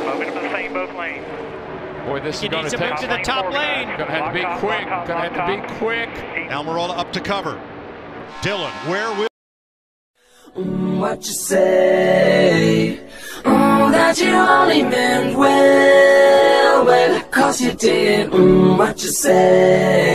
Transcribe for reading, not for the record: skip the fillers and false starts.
Momentum the same, both lanes. Boy, this is going to move to the top lane. Going to have to be quick. Going to have to be quick. Almirola up to cover. Dylan, where will... What you say? That you only meant well, 'cause you did. What you say?